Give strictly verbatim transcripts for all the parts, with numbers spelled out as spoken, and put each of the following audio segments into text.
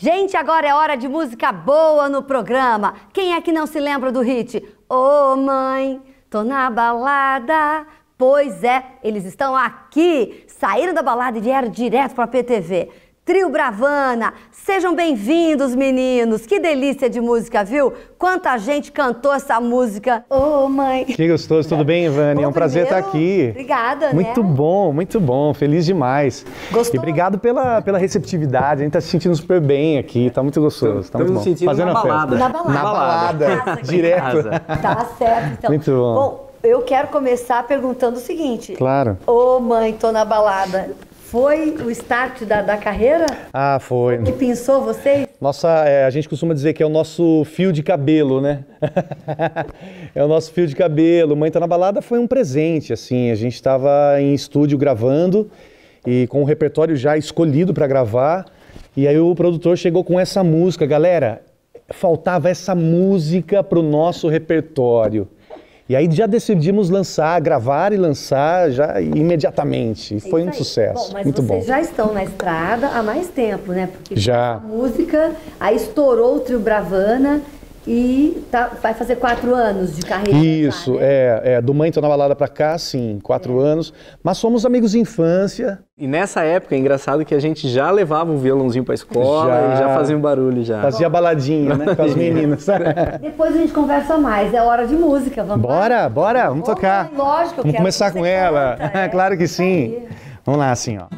Gente, agora é hora de música boa no programa. Quem é que não se lembra do hit? Ô mãe, tô na balada. Pois é, eles estão aqui, saíram da balada e vieram direto para a P T V. Trio Bravana, sejam bem-vindos, meninos. Que delícia de música, viu? Quanta gente cantou essa música. Ô, oh, mãe. Que gostoso, tudo bem, Ivani? É um prazer estar aqui. Obrigada, Muito né? bom, muito bom, feliz demais. Gostou? E obrigado pela, pela receptividade, a gente tá se sentindo super bem aqui, tá muito gostoso, tá muito bom. Fazendo na balada. Na balada. Na balada, Casa, direto. Tá certo, então. Muito bom. Bom, eu quero começar perguntando o seguinte. Claro. Ô, oh, mãe, tô na balada. Foi o start da, da carreira? Ah, foi. Que pensou vocês? Nossa, é, a gente costuma dizer que é o nosso fio de cabelo, né? É o nosso fio de cabelo. Mãe Tá na Balada foi um presente, assim. A gente estava em estúdio gravando e com o repertório já escolhido para gravar. E aí o produtor chegou com essa música. Galera, faltava essa música pro nosso repertório. E aí já decidimos lançar, gravar e lançar já imediatamente. E foi um aí. sucesso. Bom, mas muito vocês bom. já estão na estrada há mais tempo, né? Porque já. A música, aí estourou o Trio Bravana e tá, vai fazer quatro anos de carreira. Isso, já, né? é, é. Do Mãe Tá na Balada pra cá, sim, quatro é. anos. Mas somos amigos de infância. E nessa época, é engraçado que a gente já levava um violãozinho pra escola já, e já fazia um barulho já. Fazia Bom. baladinha, né, com as meninas. Depois a gente conversa mais, é hora de música, vamos Bora, lá? bora, vamos Bom, tocar. Lógico, eu vamos quero começar que com você ela. canta, é. Claro que sim. Aí. Vamos lá, assim, ó.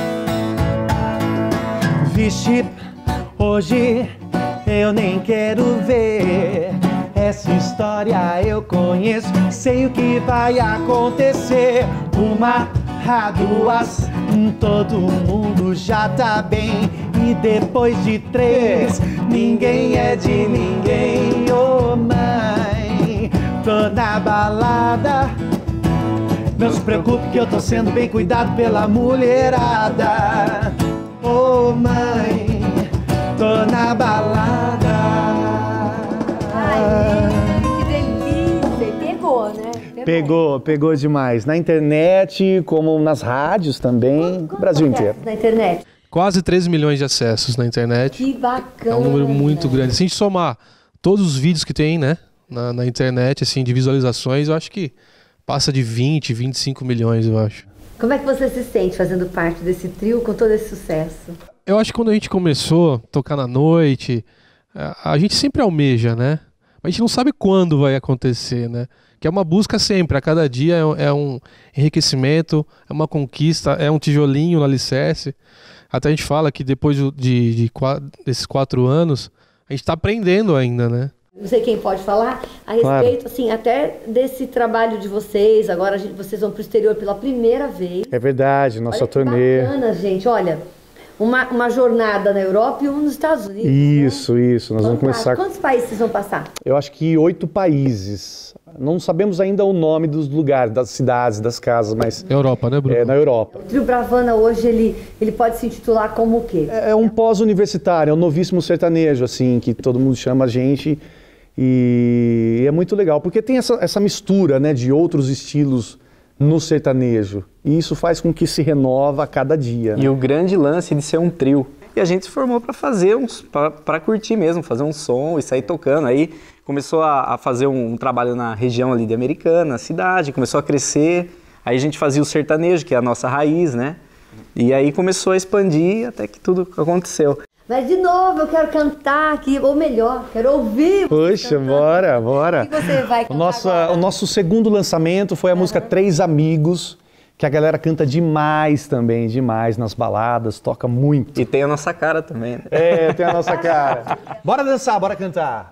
Vixe, hoje eu nem quero ver essa história, eu conheço, sei o que vai acontecer. Uma, a duas, todo mundo já tá bem. E depois de três, ninguém é de ninguém. Ô oh, mãe, tô na balada. Não se preocupe que eu tô sendo bem cuidado pela mulherada. Ô oh, mãe, tô na balada. Ai, que delícia. E pegou, né? Pegou. pegou, pegou demais. Na internet, como nas rádios também, Quanto Brasil acontece inteiro. Na internet? Quase treze milhões de acessos na internet. Que bacana. É um número muito grande. Se a gente somar todos os vídeos que tem, né, na, na internet, assim, de visualizações, eu acho que passa de vinte, vinte e cinco milhões, eu acho. Como é que você se sente fazendo parte desse trio com todo esse sucesso? Eu acho que quando a gente começou a tocar na noite, a, a gente sempre almeja, né? Mas a gente não sabe quando vai acontecer, né? Que é uma busca sempre, a cada dia é, é um enriquecimento, é uma conquista, é um tijolinho no alicerce. Até a gente fala que depois de, de, de quatro, desses quatro anos, a gente está aprendendo ainda, né? Não sei quem pode falar a respeito, claro. assim, até desse trabalho de vocês. Agora a gente, vocês vão para o exterior pela primeira vez. É verdade, nossa olha turnê. Bacana, gente. Olha, uma, uma jornada na Europa e uma nos Estados Unidos. Isso, né? isso. Nós vamos começar. Quantos países vocês vão passar? Eu acho que oito países. Não sabemos ainda o nome dos lugares, das cidades, das casas, mas... Europa, né, Bruno? É, na Europa. O Trio Bravana hoje, ele, ele pode se intitular como o quê? É, é um pós-universitário, é um novíssimo sertanejo, assim, que todo mundo chama a gente. E é muito legal, porque tem essa, essa mistura, né, de outros estilos no sertanejo. E isso faz com que se renova a cada dia. E né? o grande lance de ser um trio. E a gente se formou para fazer uns, para curtir mesmo, fazer um som e sair tocando. Aí começou a, a fazer um, um trabalho na região ali de Americana, na cidade, começou a crescer. Aí a gente fazia o sertanejo, que é a nossa raiz, né? E aí começou a expandir até que tudo aconteceu. Mas de novo, eu quero cantar aqui, ou melhor, quero ouvir você Poxa, cantando. bora, bora. O que você vai cantar o nosso, agora? o nosso segundo lançamento foi a uhum. música Três Amigos, que a galera canta demais também, demais nas baladas, toca muito. E tem a nossa cara também, né? É, tem a nossa cara. Bora dançar, bora cantar.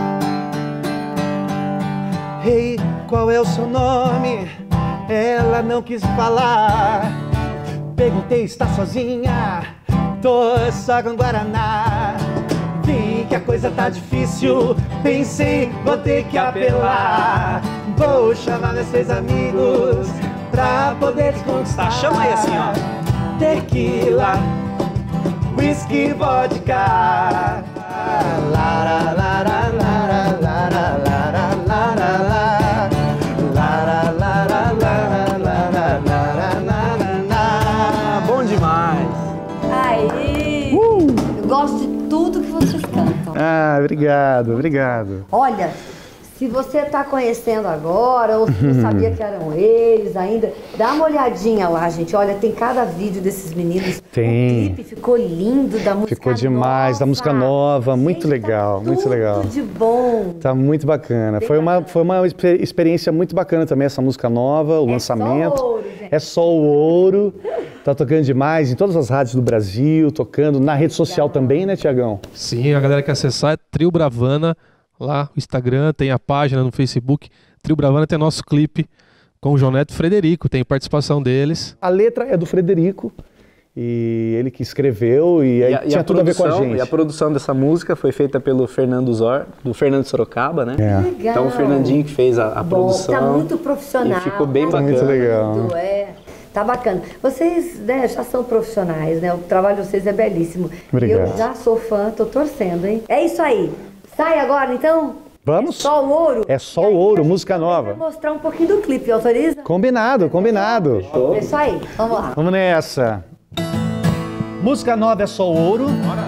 Ei, hey, qual é o seu nome? Ela não quis falar. Perguntei, está sozinha? Tô só com Guaraná. Vi que a coisa tá difícil, pensei, vou ter que apelar. Vou chamar meus três amigos pra poder te conquistar. Chama aí assim, ó. Tequila, whisky, vodka. Lara, lara, lara, lara, lara, lara, lara, lara, lara, lara, lara, lara, lara. Bom demais. Aí, uh! eu gosto de tudo que vocês cantam. Ah, obrigado, obrigado. Olha, se você está conhecendo agora, ou se não sabia que eram eles ainda, dá uma olhadinha lá, gente. Olha, tem cada vídeo desses meninos. Tem. O clipe ficou lindo, da música Ficou demais, nova. da música nova, muito Gente, legal, tá muito tudo legal. de bom. Tá muito bacana. Bem Foi uma, bacana. foi uma exper- experiência muito bacana também, essa música nova, o É lançamento. só ouro, gente. É só o ouro. Tá tocando demais em todas as rádios do Brasil, tocando na rede social também, né, Tiagão? Sim, a galera que acessar é Trio Bravana, lá o Instagram, tem a página no Facebook. Trio Bravana tem nosso clipe com o João Neto e Frederico, tem participação deles. A letra é do Frederico, e ele que escreveu, e aí E a, e tinha a tudo a ver com a produção- gente. E a produção dessa música foi feita pelo Fernando Zor, do Fernando Sorocaba, né? É. Legal. Então o Fernandinho que fez a, a Bom, produção. tá muito profissional. E ficou bem tá bacana. Muito legal. lindo, é. Tá bacana. Vocês, né, já são profissionais, né? O trabalho de vocês é belíssimo. Obrigado. Eu já sou fã, tô torcendo, hein? É isso aí. Sai agora, então? Vamos? É só o ouro? É só E aí, o ouro, a gente música também nova. vai mostrar um pouquinho do clipe, autoriza? Combinado, combinado. É isso aí, vamos lá. Vamos nessa. Música nova é só ouro.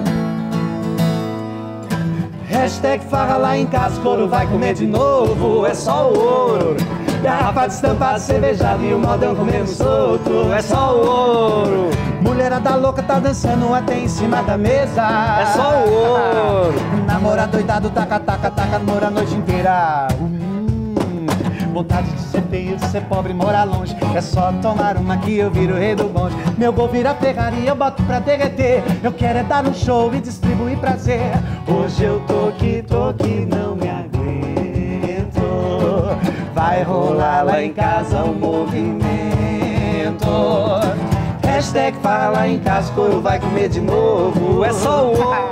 Hashtag farra lá em casa, couro vai comer de novo, é só o ouro. Garrafa de estampada, cervejada e o modão comendo solto, é só o ouro. Mulherada louca tá dançando até em cima da mesa, É só o ouro. Namora doidado, taca, taca, taca, namora a noite inteira. Hum, vontade de ser feio, de ser pobre, morar longe. É só tomar uma que eu viro o rei do bonde. Meu gol vira Ferrari e eu boto pra derreter. Eu quero é dar um show e distribuir prazer. Hoje eu tô aqui, tô aqui, não me aguento. Vai rolar lá em casa um movimento. Hashtag fala em casa, couro vai comer de novo. É só o ouro.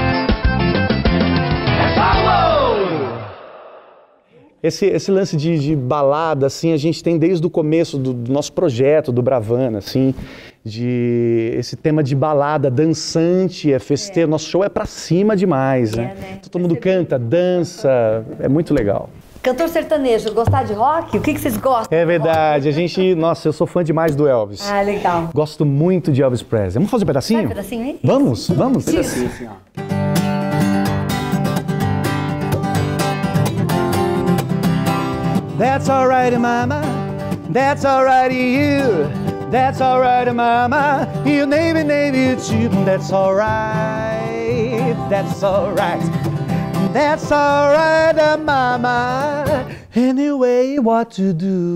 É só o ouro. Esse, esse lance de, de balada, assim, a gente tem desde o começo do, do nosso projeto, do Bravana, assim, de esse tema de balada dançante, é festeiro, nosso show é pra cima demais, né? É, né? Todo mundo canta, dança, é muito legal. Cantor sertanejo, gostar de rock? O que, que vocês gostam? É verdade, a gente, nossa, eu sou fã demais do Elvis. Ah, legal. Gosto muito de Elvis Presley. Vamos fazer um pedacinho? Vai um pedacinho aí? Vamos, vamos. Isso. Assim, assim, ó. That's alright, mama. That's alright, you. That's alright, mama. You navy, navy, too. That's alright. That's alright. That's alright, mama. Anyway, what to do?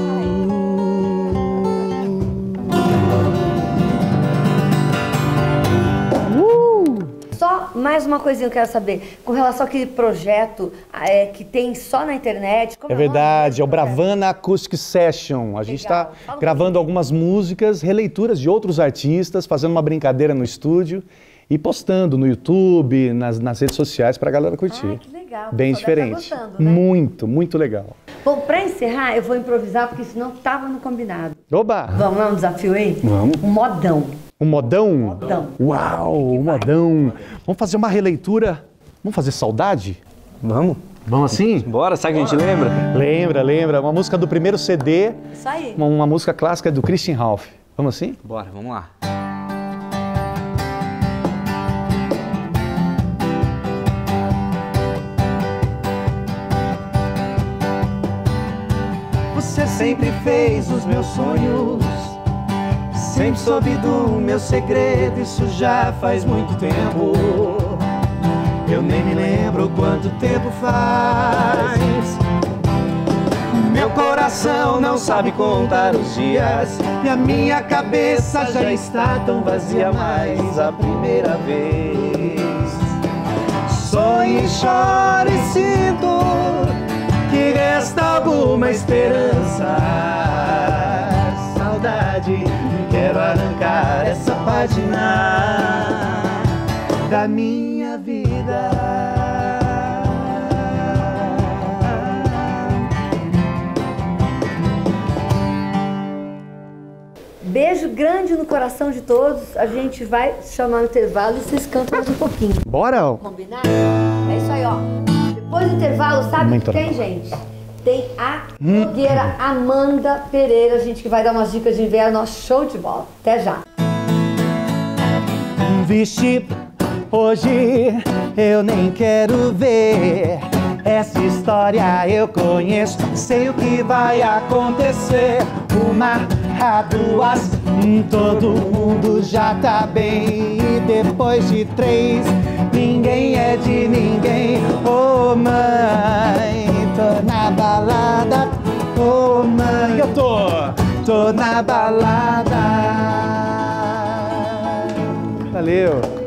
Só mais uma coisinha que eu quero saber. Com relação àquele projeto é, que tem só na internet. Como É o nome verdade, é o desse projeto? Bravana Acoustic Session. A gente está Legal. Fala um gravando pouquinho. algumas músicas, releituras de outros artistas, fazendo uma brincadeira no estúdio e postando no YouTube, nas, nas redes sociais para a galera curtir. Ai, que legal. O Bem pessoal deve diferente. tá gostando, né? Muito, muito legal. Bom, pra encerrar, eu vou improvisar, porque senão tava no combinado. Oba! Vamos lá, um desafio aí? Vamos. Um modão. Um modão? Modão. Uau, um modão. Vamos fazer uma releitura. Vamos fazer Saudade? Vamos? Vamos assim? Bora, sabe que a gente lembra? Lembra, lembra. Uma música do primeiro C D, Isso aí. uma, uma música clássica do Christian Ralph. Vamos assim? Bora, vamos lá. Você sempre fez os meus sonhos, sempre soube do meu segredo, isso já faz muito tempo. Eu nem me lembro quanto tempo faz. Meu coração não sabe contar os dias e a minha cabeça já está tão vazia mais a primeira vez. Sonho e choro e sinto que resta alguma esperança. Saudade, quero arrancar essa página da minha vida. Beijo grande no coração de todos. A gente vai chamar no intervalo e vocês cantam mais um pouquinho. Bora? Combinado? É isso aí, ó. Depois do intervalo, sabe Muito quem, legal. gente? Tem a blogueira Amanda Pereira, gente, que vai dar umas dicas de inverno. Nosso show de bola. Até já. Vixe, Hoje eu nem quero ver. Essa história eu conheço, sei o que vai acontecer. Uma, a duas, hum, todo mundo já tá bem. E depois de três, ninguém é de ninguém. Ô mãe, tô na balada. Ô mãe, eu tô, tô na balada. Valeu.